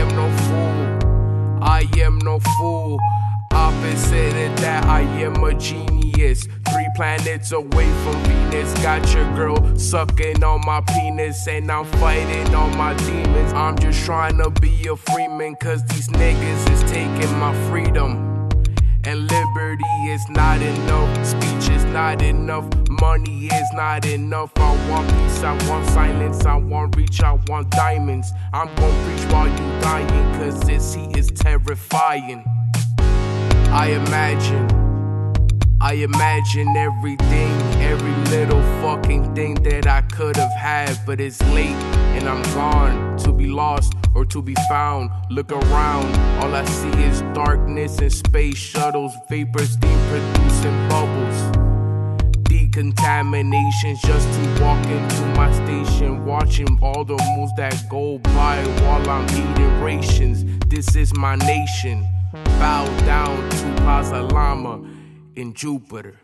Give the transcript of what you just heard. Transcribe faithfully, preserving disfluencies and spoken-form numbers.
am no fool. I am no fool. Opposite of that, I am a genius. Three planets away from Venus. Got your girl sucking on my penis, and I'm fighting on my demons. I'm just trying to be a freeman, cause these niggas is taking my freedom. And liberty is not enough, speech is not enough, money is not enough. I want peace, I want silence, I want reach, I want diamonds. I'm gon' preach while you dying, cause this heat is terrifying. I imagine, I imagine everything, every little fucking thing that I could have had. But it's late and I'm gone, to be lost or to be found. Look around, all I see is darkness and space shuttles, vapor, steam producing bubbles. Decontaminations just to walk into my station, watching all the moons that go by while I'm eating rations. This is my nation. Bow down to Plaza Lama in Jupiter.